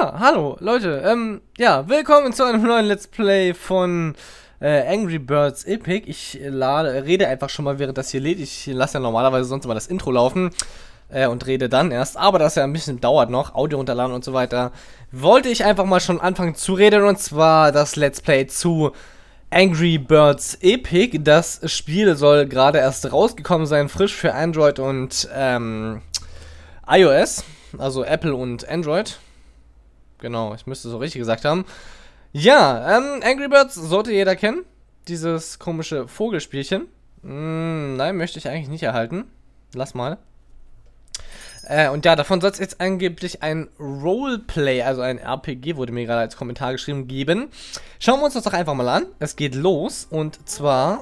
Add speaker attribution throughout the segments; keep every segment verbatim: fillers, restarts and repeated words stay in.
Speaker 1: Ja, hallo Leute, ähm, ja, willkommen zu einem neuen Let's Play von äh, Angry Birds Epic. Ich lade, rede einfach schon mal, während das hier lädt. Ich lasse ja normalerweise sonst immer das Intro laufen äh, und rede dann erst, aber das ja ein bisschen dauert noch, Audio runterladen und so weiter. Wollte ich einfach mal schon anfangen zu reden, und zwar das Let's Play zu Angry Birds Epic. Das Spiel soll gerade erst rausgekommen sein, frisch für Android und ähm, iOS, also Apple und Android. Genau, ich müsste so richtig gesagt haben. Ja, ähm, Angry Birds sollte jeder kennen. Dieses komische Vogelspielchen. Mm, nein, möchte ich eigentlich nicht erhalten. Lass mal. Äh, und ja, davon soll es jetzt angeblich ein Roleplay, also ein R P G, wurde mir gerade als Kommentar geschrieben, geben. Schauen wir uns das doch einfach mal an. Es geht los, und zwar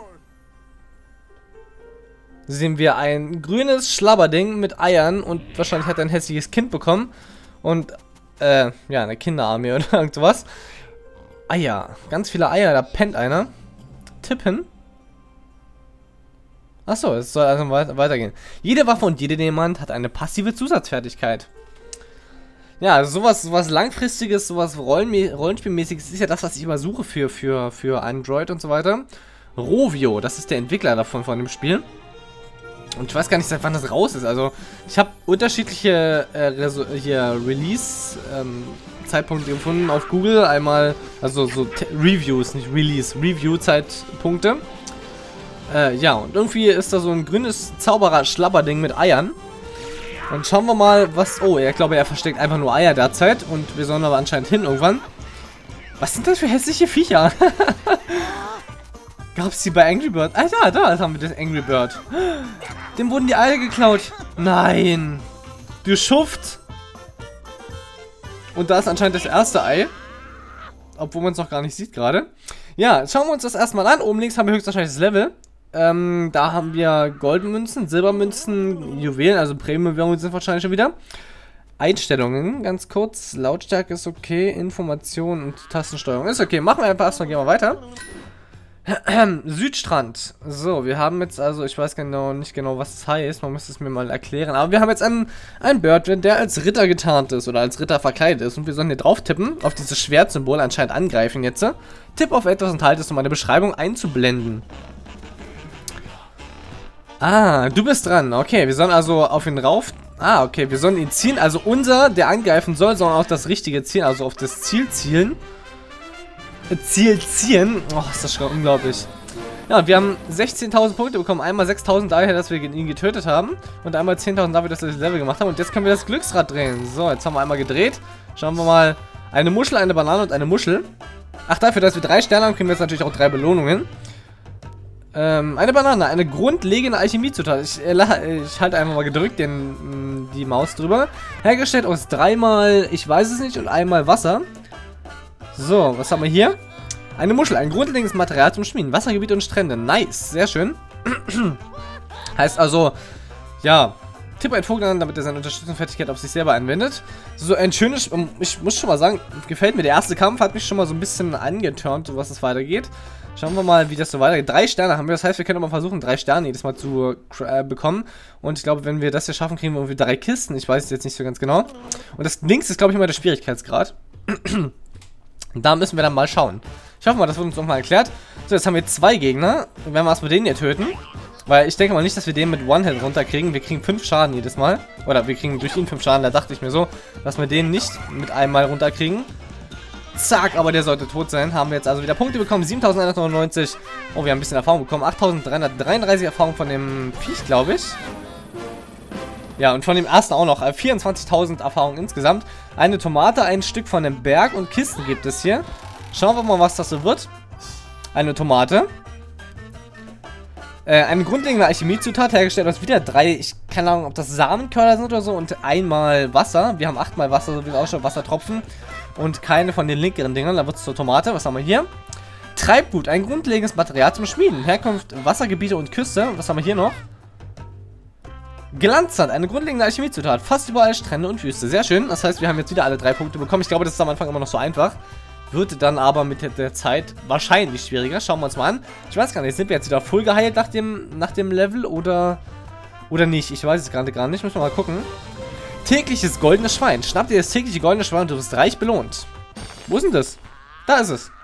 Speaker 1: sehen wir ein grünes Schlabberding mit Eiern, und wahrscheinlich hat er ein hässliches Kind bekommen. Und Äh, ja, eine Kinderarmee oder irgendwas. Eier. Ganz viele Eier, da pennt einer. Tippen. Achso, es soll also weitergehen. Jede Waffe und jede Demand hat eine passive Zusatzfertigkeit. Ja, also sowas, sowas Langfristiges, sowas Rollen Rollenspielmäßiges ist ja das, was ich immer suche für, für, für Android und so weiter. Rovio, das ist der Entwickler davon, von dem Spiel. Und ich weiß gar nicht, seit wann das raus ist. Also, ich habe unterschiedliche äh, hier Release-Zeitpunkte ähm, gefunden auf Google. Einmal, also so T Reviews, nicht Release, Review-Zeitpunkte. Äh, ja, und irgendwie ist da so ein grünes Zauberer-Schlabberding mit Eiern. Und schauen wir mal, was... Oh, ich glaube, er versteckt einfach nur Eier derzeit. Und wir sollen aber anscheinend hin irgendwann. Was sind das für hässliche Viecher? Gab's die bei Angry Bird? Ah, da, da haben wir das Angry Bird. Dem wurden die Eier geklaut. Nein. Du Schuft. Und da ist anscheinend das erste Ei. Obwohl man es noch gar nicht sieht gerade. Ja, schauen wir uns das erstmal an. Oben links haben wir höchstwahrscheinlich das Level. Ähm, da haben wir Goldmünzen, Silbermünzen, Juwelen, also Premium-Währungen sind wahrscheinlich schon wieder. Einstellungen, ganz kurz. Lautstärke ist okay. Information und Tastensteuerung ist okay. Machen wir einfach erstmal, gehen wir weiter. Südstrand. So, wir haben jetzt also, ich weiß genau nicht genau, was das heißt. Man müsste es mir mal erklären. Aber wir haben jetzt einen, einen Bird, der als Ritter getarnt ist oder als Ritter verkleidet ist. Und wir sollen hier drauf tippen, auf dieses Schwertsymbol, anscheinend angreifen jetzt. Tipp auf etwas und halt es, um eine Beschreibung einzublenden. Ah, du bist dran. Okay, wir sollen also auf ihn rauf... Ah, okay, wir sollen ihn zielen. Also unser, der angreifen soll, soll auch das richtige zielen, also auf das Ziel zielen. Ziel ziehen. Oh, ist das schon unglaublich. Ja, und wir haben sechzehntausend Punkte bekommen. Einmal sechstausend daher, dass wir ihn getötet haben. Und einmal zehntausend dafür, dass wir das Level gemacht haben. Und jetzt können wir das Glücksrad drehen. So, jetzt haben wir einmal gedreht. Schauen wir mal. Eine Muschel, eine Banane und eine Muschel. Ach, dafür, dass wir drei Sterne haben, kriegen wir jetzt natürlich auch drei Belohnungen. Ähm, eine Banane, eine grundlegende Alchemiezutat. Ich, äh, ich halte einfach mal gedrückt den, die Maus drüber. Hergestellt aus dreimal, ich weiß es nicht, und einmal Wasser. So, was haben wir hier? Eine Muschel, ein grundlegendes Material zum Schmieden. Wassergebiet und Strände. Nice, sehr schön. Heißt also, ja, tipp einen Vogel an, damit er seine Unterstützungsfertigkeit auf sich selber anwendet. So ein schönes, ich muss schon mal sagen, gefällt mir. Der erste Kampf hat mich schon mal so ein bisschen angeturnt, so was es weitergeht. Schauen wir mal, wie das so weitergeht. Drei Sterne haben wir, das heißt, wir können mal versuchen, drei Sterne jedes Mal zu äh, bekommen. Und ich glaube, wenn wir das hier schaffen, kriegen wir irgendwie drei Kisten. Ich weiß es jetzt nicht so ganz genau. Und das links ist, glaube ich, immer der Schwierigkeitsgrad. Da müssen wir dann mal schauen. Ich hoffe mal, das wird uns nochmal erklärt. So, jetzt haben wir zwei Gegner. Werden wir erstmal den hier töten. Weil ich denke mal nicht, dass wir den mit One-Hit runterkriegen. Wir kriegen fünf Schaden jedes Mal. Oder wir kriegen durch ihn fünf Schaden. Da dachte ich mir so, dass wir den nicht mit einmal runterkriegen. Zack, aber der sollte tot sein. Haben wir jetzt also wieder Punkte bekommen. siebentausendeinhundertneunundneunzig. Oh, wir haben ein bisschen Erfahrung bekommen. achttausenddreihundertdreiunddreißig Erfahrung von dem Viech, glaube ich. Ja, und von dem ersten auch noch. vierundzwanzigtausend Erfahrung insgesamt. Eine Tomate, ein Stück von dem Berg und Kisten gibt es hier. Schauen wir mal, was das so wird. Eine Tomate. Äh, eine grundlegende Alchemiezutat, hergestellt aus wieder drei, ich keine Ahnung, ob das Samenkörner sind oder so. Und einmal Wasser. Wir haben achtmal Wasser, so wie es ausschaut, Wassertropfen. Und keine von den linkeren Dingern. Da wird es zur Tomate. Was haben wir hier? Treibgut, ein grundlegendes Material zum Schmieden. Herkunft, Wassergebiete und Küste. Was haben wir hier noch? Glanzsand, eine grundlegende Alchemiezutat. Fast überall Strände und Wüste. Sehr schön. Das heißt, wir haben jetzt wieder alle drei Punkte bekommen. Ich glaube, das ist am Anfang immer noch so einfach. Wird dann aber mit der Zeit wahrscheinlich schwieriger. Schauen wir uns mal an. Ich weiß gar nicht, sind wir jetzt wieder full geheilt nach dem, nach dem Level oder, oder nicht? Ich weiß es gerade gar nicht. Müssen wir mal gucken. Tägliches goldenes Schwein. Schnapp dir das tägliche goldene Schwein und du wirst reich belohnt. Wo ist denn das? Da ist es.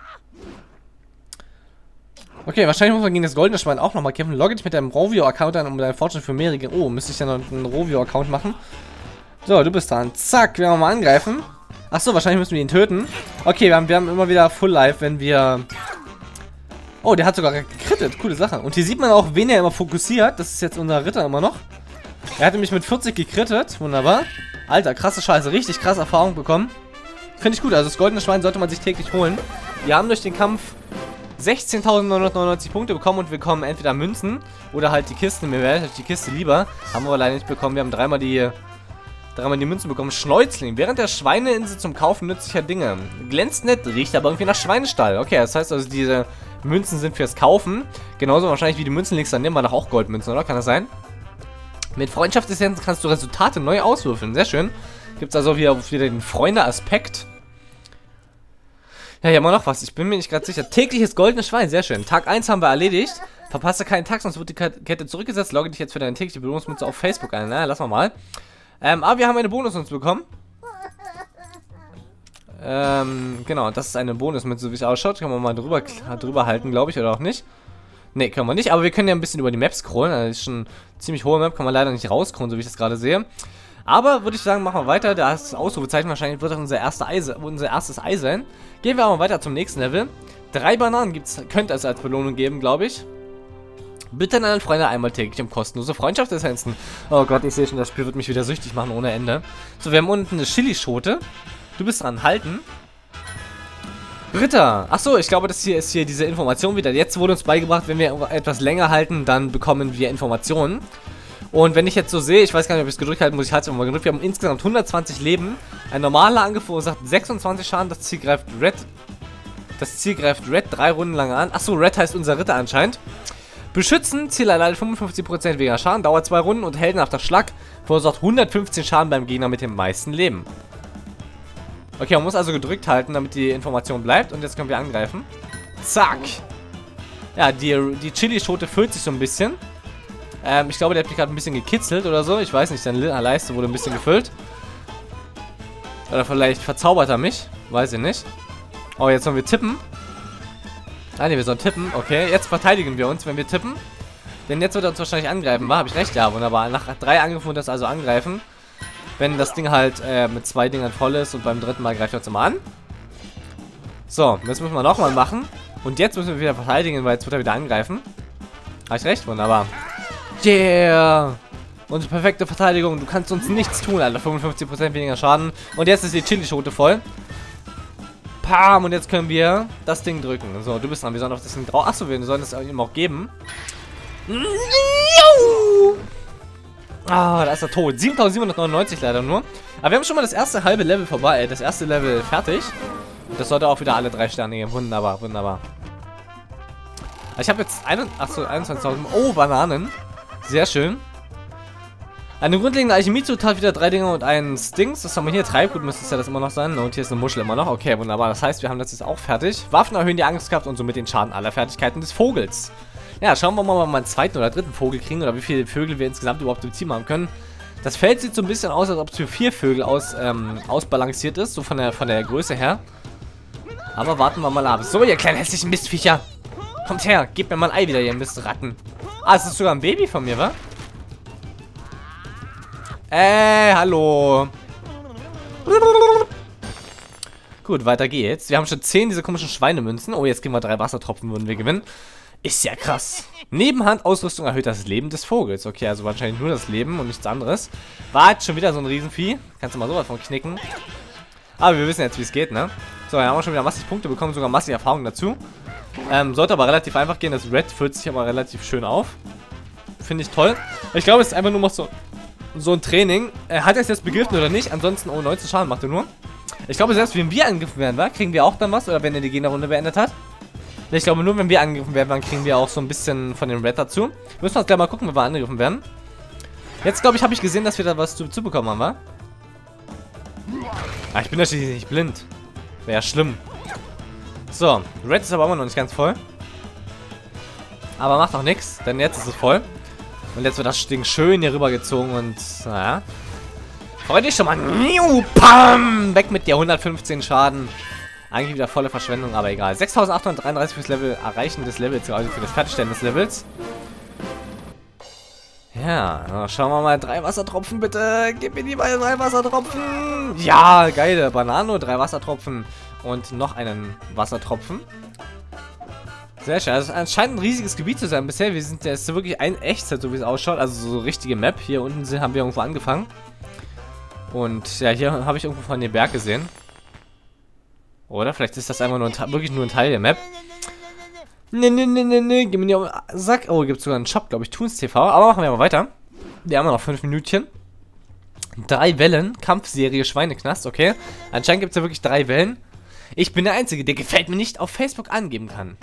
Speaker 1: Okay, wahrscheinlich muss man gegen das goldene Schwein auch nochmal kämpfen. Logge dich mit deinem Rovio-Account an, um deinen Fortschritt für mehrere... Oh, müsste ich ja noch einen Rovio-Account machen. So, du bist dran. Zack, werden wir mal angreifen. Achso, wahrscheinlich müssen wir ihn töten. Okay, wir haben, wir haben immer wieder Full Life, wenn wir... Oh, der hat sogar gekrittet. Coole Sache. Und hier sieht man auch, wen er immer fokussiert. Das ist jetzt unser Ritter immer noch. Er hatte mich mit vierzig gekrittet. Wunderbar. Alter, krasse Scheiße. Richtig krasse Erfahrung bekommen. Finde ich gut. Also das goldene Schwein sollte man sich täglich holen. Wir haben durch den Kampf sechzehntausendneunhundertneunundneunzig Punkte bekommen und wir bekommen entweder Münzen oder halt die Kisten. Mir wäre die Kiste lieber. Haben wir aber leider nicht bekommen. Wir haben dreimal die, dreimal die Münzen bekommen. Schneuzling. Während der Schweineinsel zum Kaufen nützlicher Dinge. Glänzt nett, riecht aber irgendwie nach Schweinestall. Okay, das heißt also, diese Münzen sind fürs Kaufen. Genauso wahrscheinlich wie die Münzen links daneben war noch auch Goldmünzen, oder? Kann das sein? Mit Freundschaftsessenz kannst du Resultate neu auswürfeln. Sehr schön. Gibt es also wieder, wieder den Freunde-Aspekt. Ja, hier haben wir noch was. Ich bin mir nicht gerade sicher. Tägliches goldenes Schwein. Sehr schön. Tag eins haben wir erledigt. Verpasse keinen Tag, sonst wird die Kette zurückgesetzt. Logge dich jetzt für deine tägliche Belohnungsmünze auf Facebook ein. Na, lassen wir mal. Ähm, aber wir haben eine Bonus uns bekommen. Ähm, genau. Das ist eine Bonusmünze, wie es ausschaut. Können wir mal drüber, drüber halten, glaube ich, oder auch nicht. Ne, können wir nicht. Aber wir können ja ein bisschen über die Map scrollen. Das ist schon eine ziemlich hohe Map. Kann man leider nicht rausscrollen, so wie ich das gerade sehe. Aber würde ich sagen, machen wir weiter. Das Ausrufezeichen wahrscheinlich wird das unser, erste Ei, unser erstes Ei sein. Gehen wir aber weiter zum nächsten Level. Drei Bananen gibt's, könnte es als Belohnung geben, glaube ich. Bitte an einen Freund einmal täglich um kostenlose Freundschaftsessenzen. Oh Gott, ich sehe schon, das Spiel wird mich wieder süchtig machen ohne Ende. So, wir haben unten eine Chilischote. Du bist dran, halten. Ritter. Achso, ich glaube, das hier ist hier diese Information wieder. Jetzt wurde uns beigebracht, wenn wir etwas länger halten, dann bekommen wir Informationen. Und wenn ich jetzt so sehe, ich weiß gar nicht, ob ich es gedrückt halten muss, ich halte es mal gedrückt. Wir haben insgesamt hundertzwanzig Leben. Ein normaler Angriff verursacht sechsundzwanzig Schaden. Das Ziel greift Red. Das Ziel greift Red drei Runden lang an. Achso, Red heißt unser Ritter anscheinend. Beschützen, Ziel erleidet fünfundfünfzig Prozent weniger Schaden, dauert zwei Runden und heldenhafter Schlag verursacht hundertfünfzehn Schaden beim Gegner mit dem meisten Leben. Okay, man muss also gedrückt halten, damit die Information bleibt. Und jetzt können wir angreifen. Zack. Ja, die, die Chilischote füllt sich so ein bisschen. Ähm, ich glaube, der hat mich gerade ein bisschen gekitzelt oder so. Ich weiß nicht, seine Leiste wurde ein bisschen gefüllt. Oder vielleicht verzaubert er mich. Weiß ich nicht. Oh, jetzt sollen wir tippen. Ah, ne, wir sollen tippen. Okay, jetzt verteidigen wir uns, wenn wir tippen. Denn jetzt wird er uns wahrscheinlich angreifen. War, habe ich recht? Ja, wunderbar. Nach drei Angriffen wird das also angreifen. Wenn das Ding halt äh, mit zwei Dingern voll ist und beim dritten Mal greift er uns immer an. So, das müssen wir nochmal machen. Und jetzt müssen wir wieder verteidigen, weil jetzt wird er wieder angreifen. Habe ich recht? Wunderbar. Yeah! Unsere perfekte Verteidigung. Du kannst uns nichts tun, Alter. fünfundfünfzig Prozent weniger Schaden. Und jetzt ist die Chilischote voll. Pam! Und jetzt können wir das Ding drücken. So, du bist dran. Wir sollen auf das Ding drauf. Achso, wir sollen es ihm auch geben. Ah, da ist er tot. siebentausendsiebenhundertneunundneunzig leider nur. Aber wir haben schon mal das erste halbe Level vorbei. Das erste Level fertig. Das sollte auch wieder alle drei Sterne geben. Wunderbar, wunderbar. Ich habe jetzt einundzwanzigtausend. Oh, Bananen. Sehr schön. Eine grundlegende Alchemie-Zutat, wieder drei Dinge und ein Stings. Das haben wir hier. Treibgut müsste es ja das immer noch sein. Und hier ist eine Muschel immer noch. Okay, wunderbar. Das heißt, wir haben das jetzt auch fertig. Waffen erhöhen die Angstkraft und somit den Schaden aller Fertigkeiten des Vogels. Ja, schauen wir mal, ob wir mal einen zweiten oder dritten Vogel kriegen oder wie viele Vögel wir insgesamt überhaupt im Team haben können. Das Feld sieht so ein bisschen aus, als ob es für vier Vögel aus, ähm, ausbalanciert ist, so von der, von der Größe her. Aber warten wir mal ab. So, ihr kleinen hässlichen Mistviecher. Kommt her, gebt mir mal ein Ei wieder, ihr Mistratten. Ah, es ist sogar ein Baby von mir, wa? Äh, hallo. Gut, weiter geht's. Wir haben schon zehn dieser komischen Schweinemünzen. Oh, jetzt gehen wir drei Wassertropfen, würden wir gewinnen. Ist ja krass. Nebenhandausrüstung erhöht das Leben des Vogels. Okay, also wahrscheinlich nur das Leben und nichts anderes. War jetzt schon wieder so ein Riesenvieh. Kannst du mal sowas von knicken. Aber wir wissen jetzt, wie es geht, ne? So, wir haben auch schon wieder massig Punkte bekommen, sogar massig Erfahrung dazu. Ähm, sollte aber relativ einfach gehen. Das Red füllt sich aber relativ schön auf. Finde ich toll. Ich glaube, es ist einfach nur noch so, so ein Training. Äh, hat er es jetzt begriffen oder nicht? Ansonsten, oh, neunzehn Schaden macht er nur. Ich glaube, selbst wenn wir angegriffen werden, wa? Kriegen wir auch dann was? Oder wenn er die Gegnerrunde beendet hat? Ich glaube, nur wenn wir angegriffen werden, dann kriegen wir auch so ein bisschen von dem Red dazu. Müssen wir uns gleich mal gucken, wenn wir angegriffen werden. Jetzt, glaube ich, habe ich gesehen, dass wir da was zu, zu bekommen haben, wa? Ah, ich bin natürlich nicht blind. Wäre ja schlimm. So, Red ist aber immer noch nicht ganz voll. Aber macht auch nichts, denn jetzt ist es voll. Und jetzt wird das Ding schön hier rübergezogen und, naja. Freu dich schon mal. Pam! Weg mit dir. hundertfünfzehn Schaden. Eigentlich wieder volle Verschwendung, aber egal. sechstausendachthundertdreiunddreißig fürs Level Erreichen des Levels, also für das Fertigstellen des Levels. Ja, schauen wir mal. Drei Wassertropfen, bitte. Gib mir die mal drei Wassertropfen. Ja, geile Banane, drei Wassertropfen und noch einen Wassertropfen. Sehr schön. Also es scheint ein riesiges Gebiet zu sein bisher. Wir sind jetzt wirklich ein Echtzeit, so wie es ausschaut. Also so richtige Map. Hier unten sind, haben wir irgendwo angefangen. Und ja, hier habe ich irgendwo von dem Berg gesehen. Oder vielleicht ist das einfach nur ein, wirklich nur ein Teil der Map. Ne, ne, ne, ne, ne. Gib mir die auf den Sack. Oh, gibt es sogar einen Shop, glaube ich. Toons T V. Aber machen wir mal weiter. Wir haben noch fünf Minütchen. Drei Wellen. Kampfserie Schweineknast. Okay. Anscheinend gibt es ja wirklich drei Wellen. Ich bin der Einzige, der gefällt mir nicht auf Facebook angeben kann.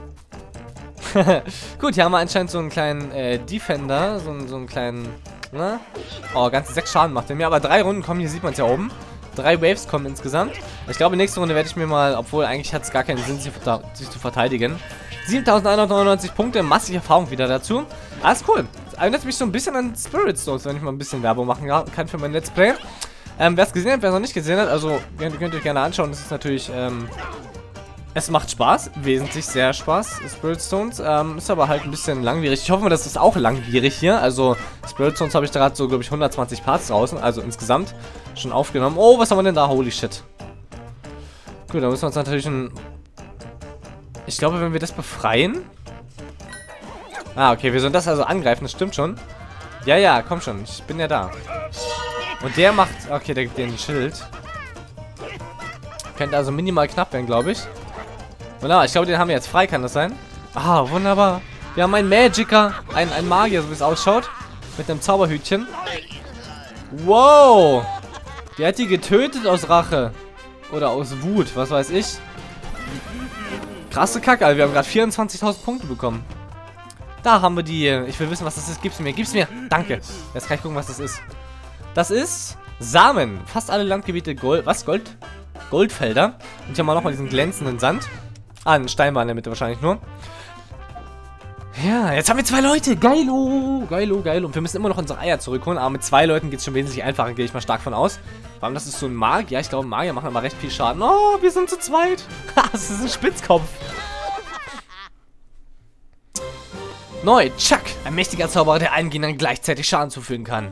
Speaker 1: Gut, hier haben wir anscheinend so einen kleinen äh, Defender. So, so einen kleinen... Na? Oh, ganze sechs Schaden macht er mir. Aber drei Runden kommen, hier sieht man es ja oben. Drei Waves kommen insgesamt. Ich glaube, nächste Runde werde ich mir mal... Obwohl, eigentlich hat es gar keinen Sinn, sich, sich zu verteidigen. siebentausendeinhundertneunundneunzig Punkte. Massig Erfahrung wieder dazu. Alles cool. Das erinnert mich so ein bisschen an Spirit Stones, wenn ich mal ein bisschen Werbung machen kann für mein Let's Play. Ähm, wer es gesehen hat, wer es noch nicht gesehen hat, also könnt, könnt ihr euch gerne anschauen. Das ist natürlich... Ähm, Es macht Spaß, wesentlich sehr Spaß, Spirit Stones, ähm, ist aber halt ein bisschen langwierig. Ich hoffe mal, das ist auch langwierig hier, also Spirit Stones habe ich da gerade so, glaube ich, hundertzwanzig Parts draußen, also insgesamt schon aufgenommen. Oh, was haben wir denn da? Holy shit. Gut, da müssen wir uns natürlich ein... Ich glaube, wenn wir das befreien... Ah, okay, wir sollen das also angreifen, das stimmt schon. Ja, ja, komm schon, ich bin ja da. Und der macht... Okay, der gibt dir ein Schild. Könnte also minimal knapp werden, glaube ich. Wunderbar, ich glaube, den haben wir jetzt frei, kann das sein? Ah, wunderbar. Wir haben einen Magiker, einen, einen Magier, so wie es ausschaut. Mit einem Zauberhütchen. Wow. Der hat die getötet aus Rache. Oder aus Wut, was weiß ich. Krasse Kacke, Alter. Wir haben gerade vierundzwanzigtausend Punkte bekommen. Da haben wir die... Ich will wissen, was das ist. Gib's mir, gib's mir. Danke. Jetzt kann ich gucken, was das ist. Das ist Samen. Fast alle Landgebiete Gold... Was? Gold? Goldfelder. Und hier haben wir nochmal diesen glänzenden Sand. Ah, ein Stein war in der Mitte wahrscheinlich nur. Ja, jetzt haben wir zwei Leute. Geilo. Geilo, geilo. Und wir müssen immer noch unsere Eier zurückholen. Aber mit zwei Leuten geht es schon wesentlich einfacher, gehe ich mal stark von aus. Vor allem, das ist so ein Magier. Ja, ich glaube, Magier machen aber recht viel Schaden. Oh, wir sind zu zweit. Das ist ein Spitzkopf. Neu, Chuck. Ein mächtiger Zauberer, der allen Gegnern gleichzeitig Schaden zufügen kann.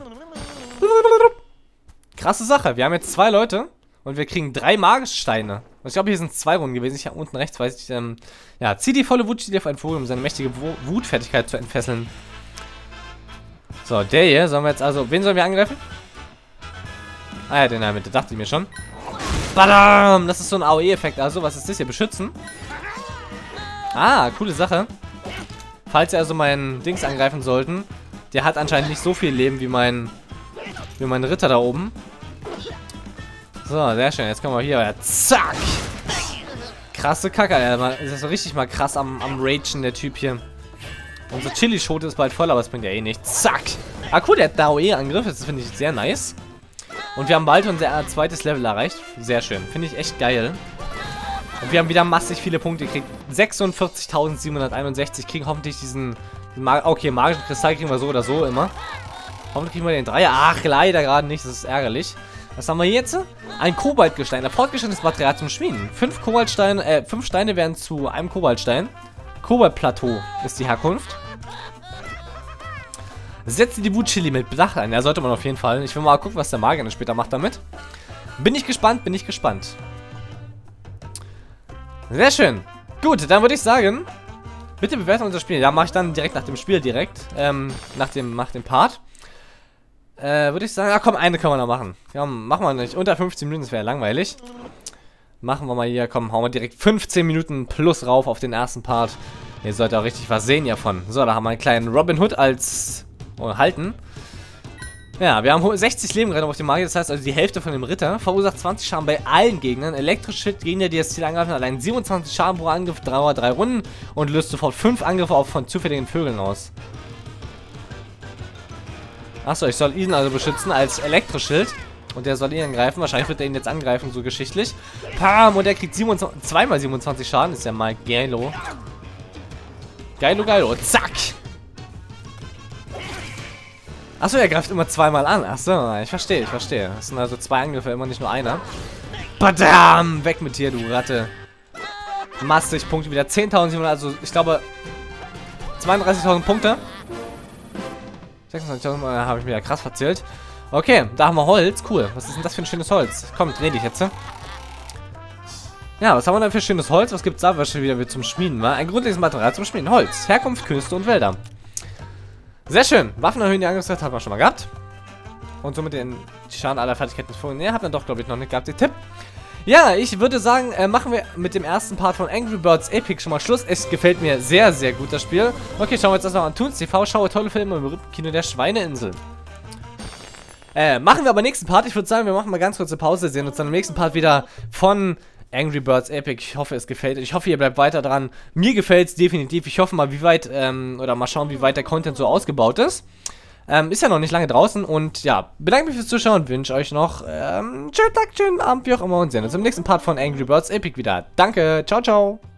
Speaker 1: Krasse Sache. Wir haben jetzt zwei Leute. Und wir kriegen drei magische Steine. Und ich glaube, hier sind zwei Runden gewesen. Ich habe unten rechts, weiß ich, ähm, ja, zieh die volle Wutstiel auf einen Vogel, um seine mächtige Wutfertigkeit zu entfesseln. So, der hier, sollen wir jetzt also, wen sollen wir angreifen? Ah ja, den in der Mitte, dachte ich mir schon. Badam! Das ist so ein A O E-Effekt, also, was ist das hier? Beschützen? Ah, coole Sache. Falls ihr also meinen Dings angreifen sollten, der hat anscheinend nicht so viel Leben wie mein, wie mein Ritter da oben. So, sehr schön. Jetzt kommen wir hier. Ja, zack! Krasse Kacke, Alter. Ist das so richtig mal krass am, am Ragen, der Typ hier. Unsere Chili-Schote ist bald voll, aber es bringt ja eh nichts. Zack! Ah, cool, der hat da A O E-Angriff. Das finde ich sehr nice. Und wir haben bald unser zweites Level erreicht. Sehr schön. Finde ich echt geil. Und wir haben wieder massig viele Punkte gekriegt. sechsundvierzigtausendsiebenhunderteinundsechzig. Kriegen hoffentlich diesen... Mag okay, magischen Kristall kriegen wir so oder so immer. Hoffentlich kriegen wir den Dreier. Ach, leider gerade nicht. Das ist ärgerlich. Was haben wir jetzt? Ein Kobaltgestein. Ein fortgeschrittenes Material zum Schmieden. Fünf Kobaltsteine, äh, fünf Steine werden zu einem Kobaltstein. Kobaltplateau ist die Herkunft. Setze die Wutchili mit Bedacht ein. Ja, sollte man auf jeden Fall. Ich will mal gucken, was der Magier dann später macht damit. Bin ich gespannt, bin ich gespannt. Sehr schön. Gut, dann würde ich sagen, bitte bewerten unser Spiel. Ja, mache ich dann direkt nach dem Spiel direkt. Ähm, nach dem, nach dem Part. Äh, würde ich sagen, ah komm, eine können wir noch machen. Ja, machen wir nicht. Unter fünfzehn Minuten, das wäre langweilig. Machen wir mal hier, komm, hauen wir direkt fünfzehn Minuten plus rauf auf den ersten Part. Ihr solltet auch richtig was sehen hiervon. So, da haben wir einen kleinen Robin Hood als oh, halten. Ja, wir haben sechzig Leben gerade auf dem Magier, das heißt also die Hälfte von dem Ritter. Verursacht zwanzig Schaden bei allen Gegnern. Elektrisch-Shit, Gegner, die das Ziel angreifen, allein siebenundzwanzig Schaden pro Angriff, dauert drei Runden und löst sofort fünf Angriffe auf von zufälligen Vögeln aus. Achso, ich soll ihn also beschützen als Elektroschild. Und der soll ihn angreifen. Wahrscheinlich wird er ihn jetzt angreifen, so geschichtlich. Pam! Und er kriegt siebenundzwanzig, zweimal siebenundzwanzig Schaden. Ist ja mal geilo. Geilo, geilo. Zack! Achso, er greift immer zweimal an. Achso, ich verstehe, ich verstehe. Das sind also zwei Angriffe, immer nicht nur einer. Badam! Weg mit dir, du Ratte. Massig Punkte wieder. zehntausendsiebenhundert, also ich glaube zweiunddreißigtausend Punkte. sechsundzwanzigtausend habe ich mir ja krass verzählt. Okay, da haben wir Holz. Cool. Was ist denn das für ein schönes Holz? Komm, dreh dich jetzt. Ja, was haben wir denn für schönes Holz? Was gibt es da schon wieder zum Schmieden? Wa? Ein grundlegendes Material zum Schmieden. Holz. Herkunft, Künste und Wälder. Sehr schön. Waffen erhöhen die Angriffskraft haben wir schon mal gehabt. Und somit den Schaden aller Fertigkeiten vorhin. Ne, habt ihr doch, glaube ich, noch nicht gehabt. Den Tipp. Ja, ich würde sagen, äh, machen wir mit dem ersten Part von Angry Birds Epic schon mal Schluss. Es gefällt mir sehr, sehr gut, das Spiel. Okay, schauen wir jetzt erstmal an Toons T V. Schaue tolle Filme im berühmten Kino der Schweineinsel. Äh, machen wir aber nächsten Part. Ich würde sagen, wir machen mal ganz kurze Pause. Sehen uns dann im nächsten Part wieder von Angry Birds Epic. Ich hoffe, es gefällt euch. Ich hoffe, ihr bleibt weiter dran. Mir gefällt es definitiv. Ich hoffe mal, wie weit, ähm, oder mal schauen, wie weit der Content so ausgebaut ist. Ähm, ist ja noch nicht lange draußen. Und ja, bedanke mich fürs Zuschauen und wünsche euch noch ähm, schönen Tag, schönen Abend, wie auch immer. Und sehen uns im nächsten Part von Angry Birds Epic wieder. Danke, ciao, ciao.